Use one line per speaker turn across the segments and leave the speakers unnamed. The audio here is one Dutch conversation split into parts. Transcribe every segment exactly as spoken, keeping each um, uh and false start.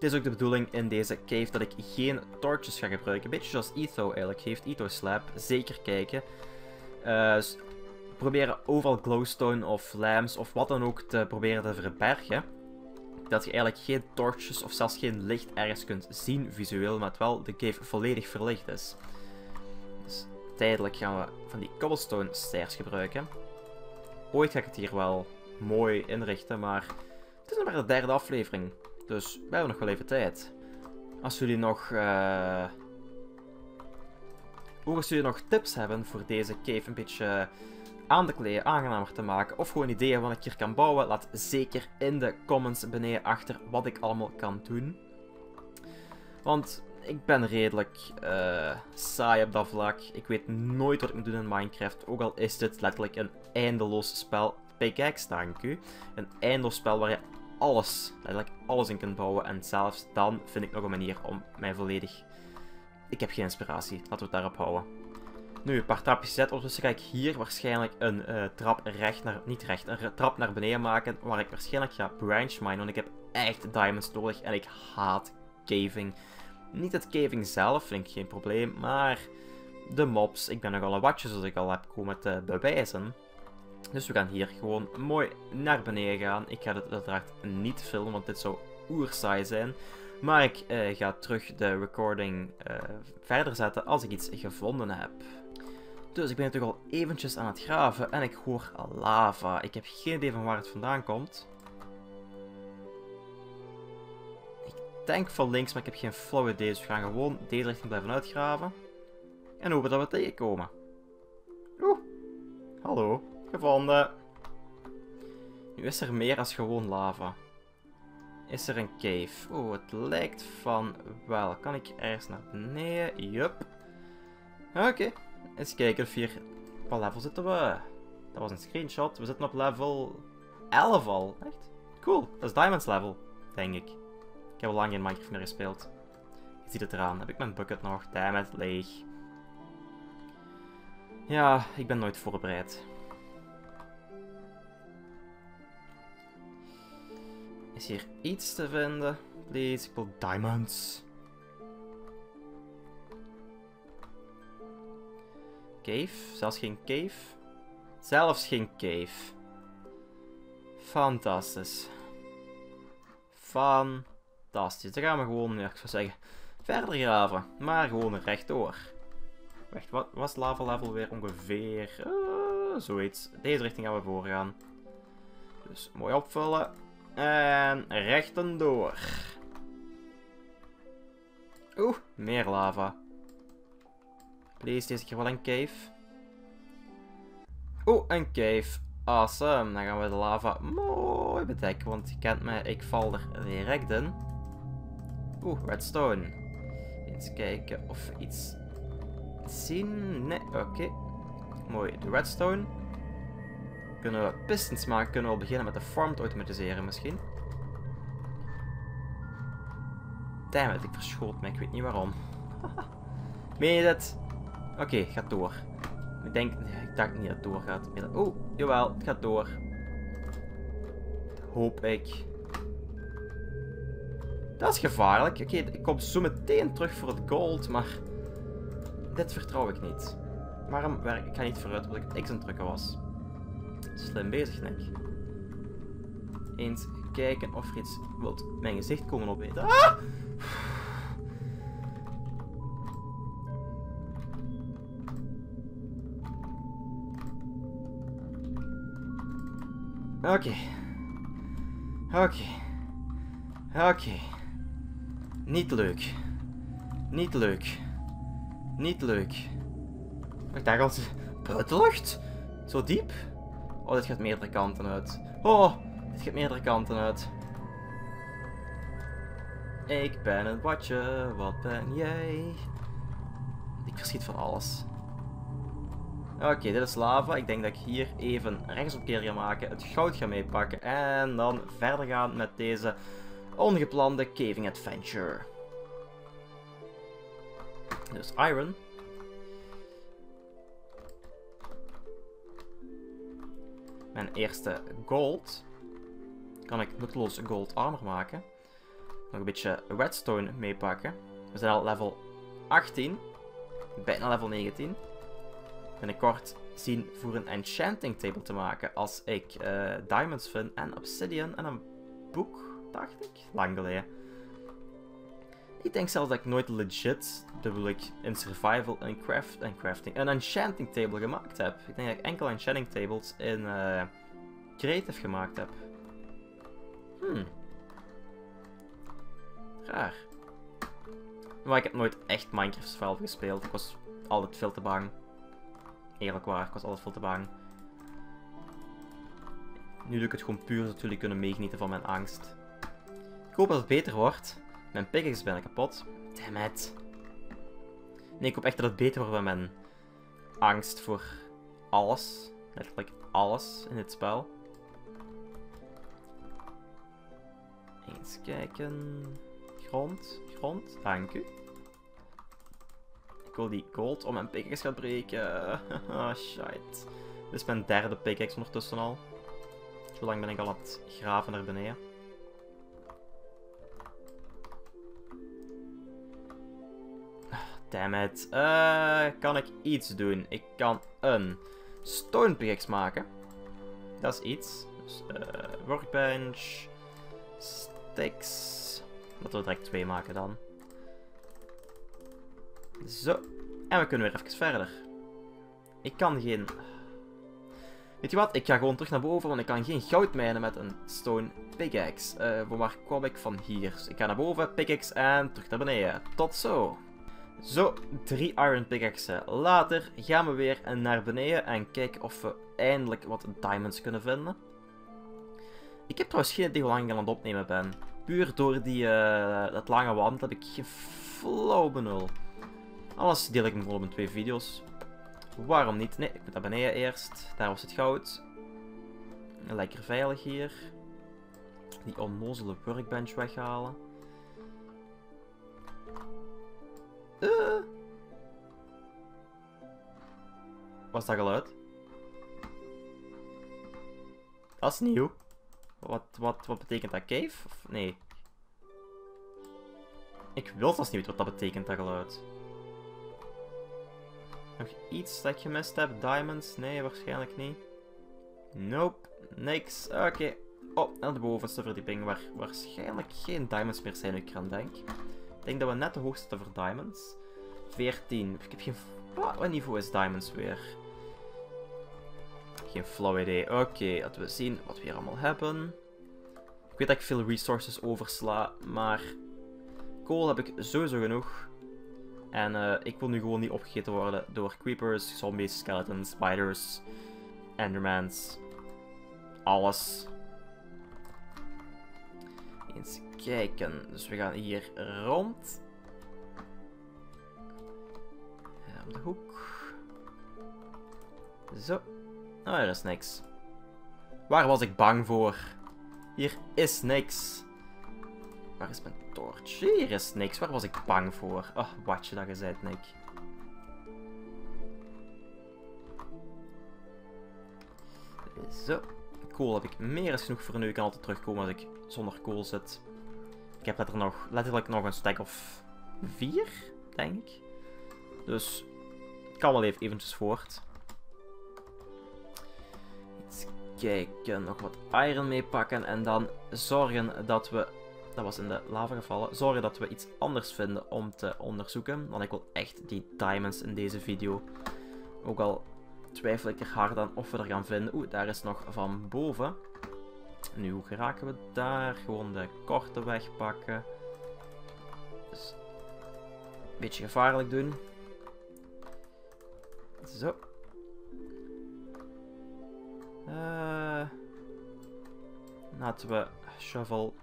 Het is ook de bedoeling in deze cave dat ik geen torches ga gebruiken. Een beetje zoals Etho eigenlijk heeft. Etho Slab. Zeker kijken. Uh, proberen overal glowstone of lamps of wat dan ook te proberen te verbergen. Dat je eigenlijk geen torches of zelfs geen licht ergens kunt zien visueel, maar het wel de cave volledig verlicht is. Dus tijdelijk gaan we van die cobblestone stairs gebruiken. Ooit ga ik het hier wel mooi inrichten, maar het is nog maar de derde aflevering. Dus we hebben nog wel even tijd. Als jullie nog... Uh... Ook als jullie nog tips hebben voor deze cave een beetje aan te kleden, aangenamer te maken, of gewoon ideeën wat ik hier kan bouwen, laat zeker in de comments beneden achter wat ik allemaal kan doen. Want ik ben redelijk uh, saai op dat vlak. Ik weet nooit wat ik moet doen in Minecraft, ook al is dit letterlijk een eindeloos spel. Pickaxe, dank u. Een eindeloos spel waar je alles, letterlijk alles in kunt bouwen. En zelfs dan vind ik nog een manier om mij volledig... Ik heb geen inspiratie, laten we het daarop houden. Nu, een paar trapjes gezet. Ondertussen ga ik hier waarschijnlijk een uh, trap recht naar... Niet recht, een trap naar beneden maken. Waar ik waarschijnlijk ga branch mine. Want ik heb echt diamonds nodig. En ik haat caving. Niet het caving zelf, vind ik geen probleem. Maar de mobs. Ik ben nogal een watje, zoals ik al heb komen te bewijzen. Dus we gaan hier gewoon mooi naar beneden gaan. Ik ga dit uiteraard niet filmen, want dit zou oersaai zijn. Maar ik uh, ga terug de recording uh, verder zetten als ik iets gevonden heb. Dus ik ben natuurlijk al eventjes aan het graven en ik hoor lava. Ik heb geen idee van waar het vandaan komt. Ik denk van links, maar ik heb geen flauw idee. Dus we gaan gewoon deze richting blijven uitgraven. En hopen dat we tegenkomen. Oeh, hallo, gevonden. Nu is er meer als gewoon lava. Is er een cave? Oeh, het lijkt van wel. Kan ik ergens naar beneden? Yup. Oké. Okay. Eens kijken of hier... Op wat level zitten we? Dat was een screenshot. We zitten op level elf al. Echt? Cool. Dat is Diamonds level, denk ik. Ik heb al lang geen Minecraft meer gespeeld. Je ziet het eraan. Heb ik mijn bucket nog? Damn it, leeg. Ja, ik ben nooit voorbereid. Is hier iets te vinden? Please, ik wil diamonds. Cave? Zelfs geen cave? Zelfs geen cave. Fantastisch. Fantastisch. Dan gaan we gewoon, ja, ik zou zeggen, verder graven. Maar gewoon rechtdoor. Wacht, wat was het lava level weer ongeveer? Uh, zoiets. Deze richting gaan we voorgaan. Dus mooi opvullen. En rechtendoor. Oeh, meer lava. Please, deze keer wel een cave. Oeh, een cave. Awesome. Dan gaan we de lava mooi bedekken, want je kent mij, ik val er direct in. Oeh, redstone. Eens kijken of we iets zien. Nee, oké. Okay. Mooi, de redstone. Kunnen we pistons maken, kunnen we al beginnen met de farm te automatiseren misschien. Damn it, ik verschoot me, ik weet niet waarom. Meen je dit? Oké, okay, gaat door. Ik denk, ik dacht niet dat het doorgaat. Oh, jawel, het gaat door. Dat hoop ik. Dat is gevaarlijk. Oké, okay, ik kom zo meteen terug voor het gold, maar dit vertrouw ik niet. Waarom werk ik? ga niet vooruit, omdat ik het X aan het drukken was. Slim bezig, Nick. Eens kijken of er iets wilt mijn gezicht komen opeten. Ah! Oké. Okay. Oké. Okay. Oké. Okay. Niet leuk. Niet leuk. Niet leuk. Ik dacht al, buitenlucht? Zo diep? Oh, dit gaat meerdere kanten uit. Oh, dit gaat meerdere kanten uit. Ik ben een watje, wat ben jij? Ik verschiet van alles. Oké, okay, dit is lava. Ik denk dat ik hier even rechtsomkeer ga maken, het goud ga meepakken en dan verder gaan met deze ongeplande caving adventure. Dus iron. Mijn eerste gold. Kan ik nutteloos gold armor maken. nog een beetje redstone meepakken. We zijn al level achttien. Bijna level negentien. Binnenkort zien voor een enchanting table te maken als ik uh, diamonds vind en obsidian en een boek, dacht ik. Lang geleden. Ik denk zelfs dat ik nooit legit, bedoel ik, in survival en craft en crafting, een enchanting table gemaakt heb. Ik denk dat ik enkel enchanting tables in uh, creative gemaakt heb. Hmm. Raar. Maar ik heb nooit echt Minecraft zelf gespeeld. Ik was altijd veel te bang. Eerlijk waar, ik was altijd veel te bang. Nu doe ik het gewoon puur zodat jullie kunnen meegenieten van mijn angst. Ik hoop dat het beter wordt. Mijn pickaxe is bijna kapot. Damn it. Nee, ik hoop echt dat het beter wordt met mijn angst voor alles. Letterlijk alles in dit spel. Eens kijken. Grond, grond, dank u. Ik wil die gold om mijn pickaxe gaan breken. Oh shit. Dit is mijn derde pickaxe ondertussen al. Zo lang ben ik al aan het graven naar beneden. Damn it. Uh, kan ik iets doen? Ik kan een stone pickaxe maken. Dat is iets. Dus, uh, workbench. Sticks. Laten we direct twee maken dan. Zo. En we kunnen weer even verder. Ik kan geen... Weet je wat? Ik ga gewoon terug naar boven, want ik kan geen goud mijnen met een stone pickaxe. Uh, voor waar kwam ik van hier? Dus ik ga naar boven, pickaxe en terug naar beneden. Tot zo. Zo, drie iron pickaxen later gaan we weer naar beneden en kijken of we eindelijk wat diamonds kunnen vinden. Ik heb trouwens geen idee hoe lang ik aan het opnemen ben. Puur door die, uh, dat lange wand heb ik geen flauw benul. Alles deel ik hem gewoon op in twee video's. Waarom niet? Nee, ik moet naar beneden eerst. Daar was het goud. Lekker veilig hier. Die onnozele workbench weghalen. Uh. Wat is dat geluid? Dat is nieuw. Wat, wat, wat betekent dat? Cave? Of nee? Ik wil zelfs niet weten wat dat betekent, dat geluid. Nog iets dat ik gemist heb? Diamonds? Nee, waarschijnlijk niet. Nope, niks. Oké. Okay. Oh, naar de bovenste verdieping, waar waarschijnlijk geen diamonds meer zijn, nu ik eraan denk. Ik denk dat we net de hoogste voor diamonds. veertien. Ik heb geen... Wat niveau is diamonds weer? Geen flauw idee. Oké, okay, laten we zien wat we hier allemaal hebben. Ik weet dat ik veel resources oversla, maar... Kool heb ik sowieso genoeg. En uh, ik wil nu gewoon niet opgegeten worden door creepers, zombies, skeletons, spiders, endermans. Alles. Eens kijken. Dus we gaan hier rond. En om de hoek. Zo. Oh, er is niks. Waar was ik bang voor? Hier is niks. Waar is mijn torch? Hier is niks. Waar was ik bang voor? Oh, wat je dat gezegd, Nick. Zo. Kool heb ik meer dan genoeg voor nu. Ik kan altijd terugkomen als ik zonder kool zit. Ik heb letterlijk nog, letterlijk nog een stack of vier, denk ik. Dus ik kan wel even eventjes voort. Eens kijken. Nog wat iron meepakken. En dan zorgen dat we... Dat was in de lava gevallen. Zorgen dat we iets anders vinden om te onderzoeken. Want ik wil echt die diamonds in deze video. Ook al twijfel ik er hard aan of we er gaan vinden. Oeh, daar is nog van boven. Nu, hoe geraken we daar? Gewoon de korte weg pakken. Dus een beetje gevaarlijk doen. Zo. Uh, laten we shovel...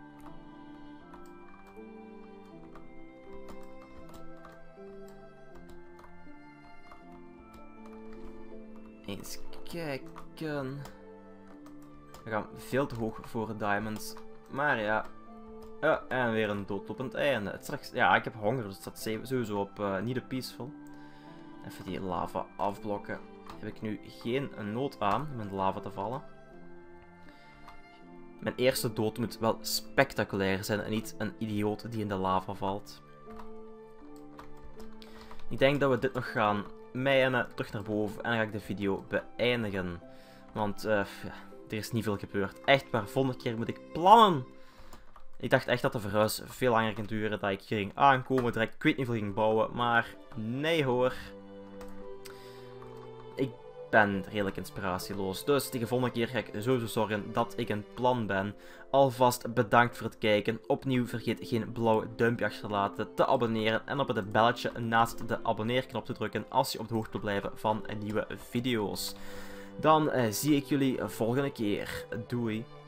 Eens kijken. We gaan veel te hoog voor de diamonds. Maar ja. Ja, en weer een doodlopend einde. Het straks, ja, ik heb honger, dus dat staat sowieso op uh, niet de peaceful. Even die lava afblokken. Heb ik nu geen nood aan om in de lava te vallen. Mijn eerste dood moet wel spectaculair zijn en niet een idioot die in de lava valt. Ik denk dat we dit nog gaan mijnen, terug naar boven en dan ga ik de video beëindigen. Want uh, ja, er is niet veel gebeurd. Echt waar, volgende keer moet ik plannen. Ik dacht echt dat de verhuis veel langer ging duren, dat ik ging aankomen, direct ik weet niet veel ging bouwen, maar nee hoor. Ik ben redelijk inspiratieloos, dus de volgende keer ga ik sowieso zorgen dat ik een plan ben. Alvast bedankt voor het kijken. Opnieuw vergeet geen blauw duimpje achter te laten, te abonneren en op het belletje naast de abonneerknop te drukken als je op de hoogte wilt blijven van nieuwe video's. Dan uh, zie ik jullie volgende keer. Doei!